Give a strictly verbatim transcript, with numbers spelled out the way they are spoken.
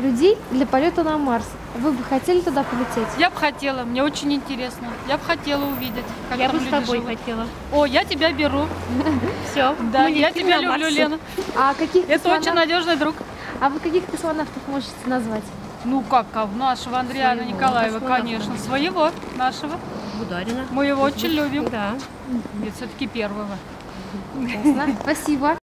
людей для полета на Марс. Вы бы хотели туда полететь? Я бы хотела, мне очень интересно. Я бы хотела увидеть, как Я там бы с люди тобой живут. хотела. О, я тебя беру. Все. Да, я тебя люблю, Лена. А каких Это космонав- очень надежный друг. А вы каких космонавтов можете назвать? Ну как, как нашего Андриана Своего Николаева, космонавта. конечно, своего, нашего. Бударина. Мы его очень любим. Да. Нет, все-таки первого. Ясно. Спасибо.